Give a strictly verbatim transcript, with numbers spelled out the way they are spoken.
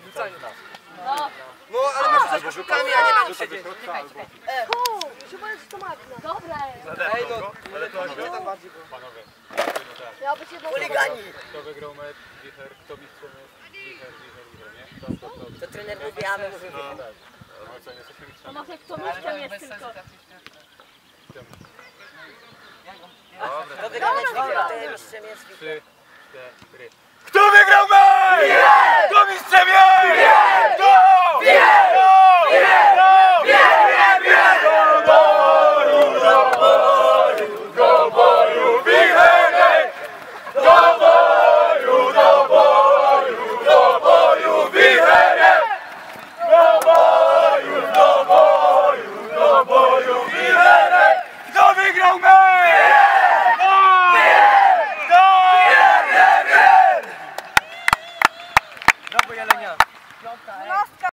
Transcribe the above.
No. No, ale my jesteśmy koszulkami, a nie mamy siedzieć. Czekaj, czekaj. Cool, chyba jest to magna. Dobra jest. Ej, no, ale to nie tam bardziej, bo... Panowie, Miał być jedno Chuligani! kto wygrał mecz, wicher, kto mistrzem jest, wicher, wicher, wicher, nie? To, to, to. To trener mówi, a my mówimy. No tak. No co, nie jesteśmy To mistrzami? może kto mistrzem jest tylko. To wygrał mecz, to jest mistrzem jest. Trzy, cztery. Kto wygrał mecz? Kto mistrzem jest? Kto? Kto? Kto? Do boju, do boju, wicherek! Do boju, do boju, do boju, wicherek! Do boju, do boju, do boju, wicherek! Kto wygrał mecz? Brawo Jelenia!